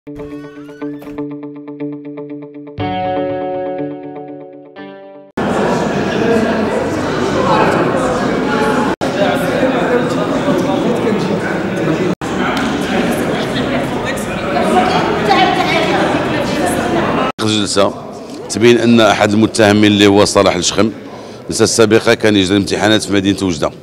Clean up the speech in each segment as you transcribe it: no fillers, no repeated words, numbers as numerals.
الجلسة تبين أن أحد المتهمين اللي هو صلاح الشخم الجلسة السابقة كان يجري امتحانات في مدينة وجدة،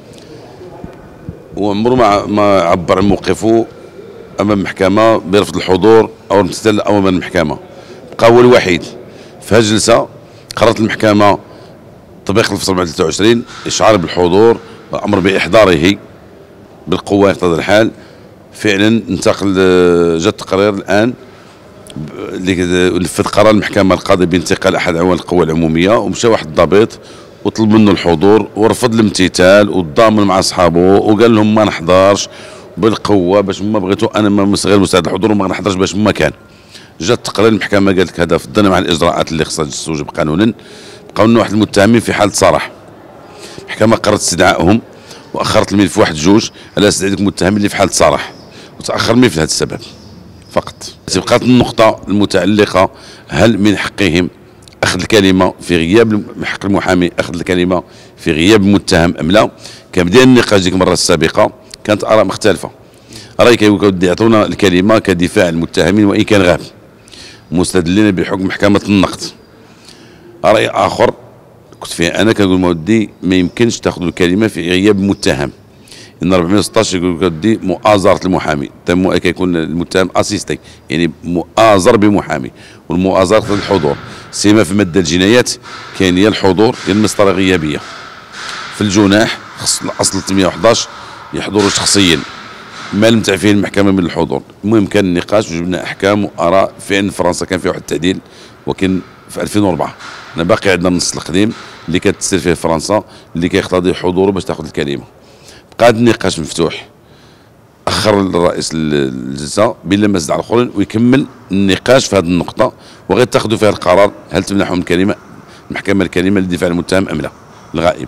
وعمره ما عبر عن موقفه أمام المحكمة برفض الحضور أو الامتثال أمام المحكمة. بقى هو الوحيد في هذه الجلسة. قررت المحكمة تطبيق الفصل 423 إشعار بالحضور وأمر بإحضاره بالقوة يقتضي الحال. فعلا انتقل جاء التقرير الآن اللي نفذ قرار المحكمة القاضي بانتقال أحد عوان القوى العمومية، ومشى واحد الضابط وطلب منه الحضور ورفض الامتثال وتضامن مع اصحابه وقال لهم ما نحضرش بالقوه باش ما بغيتوا انا ما غير مساعد الحضور وما نحضرش باش ما كان. جات التقرير المحكمه قالت لك هذا فضلنا مع الاجراءات اللي خصها تستوجب قانونا. بقاو لنا واحد المتهمين في حاله صراح. المحكمه قررت استدعائهم واخرت الملف واحد جوج على استدعاء ديك المتهمين اللي في حاله صراح، وتاخر الملف لهذا السبب فقط. بقات النقطه المتعلقه هل من حقهم أخذ الكلمة في غياب حق المحامي أخذ الكلمة في غياب المتهم أم لا. كان بدينا النقاش ديك المرة السابقة كانت آراء مختلفة. رأي كيقولوا يعطونا الكلمة كدفاع المتهمين وإن كان غاب مستدلين بحكم محكمة النقد. رأي آخر كنت فيه أنا كنقول مودي ما يمكنش تاخذوا الكلمة في غياب المتهم. إن 416 يقول ودي مؤازرة المحامي كيكون المتهم اسيستي يعني مؤازر بمحامي، والمؤازرة الحضور سيما في مادة الجنايات كاين هي الحضور ديال المسطرة غيابية. في الجناح خص الأصل 311 يحضروا شخصيا ما لم تعفيه المحكمة من الحضور. المهم كان النقاش وجبنا أحكام وآراء. فعلا فرنسا كان فيها واحد التعديل ولكن في 2004 أنا باقي عندنا النص القديم اللي كانت تسير فيه فرنسا اللي كيقتضي حضوره باش تاخذ الكلمة. بقى النقاش مفتوح. اخر الرئيس الجلسه بلا ما زاد على الاخرين ويكمل النقاش في هذه النقطه وغير تاخذوا فيها القرار هل تمنحهم الكلمه المحكمه الكلمه للدفاع عن المتهم ام لا الغائب.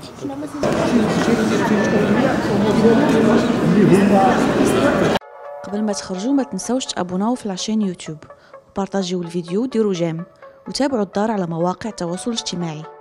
قبل ما تخرجوا ما تنسوش تابوناو في العشان يوتيوب وبارطاجيو الفيديو وديروا جيم وتابعوا الدار على مواقع التواصل الاجتماعي.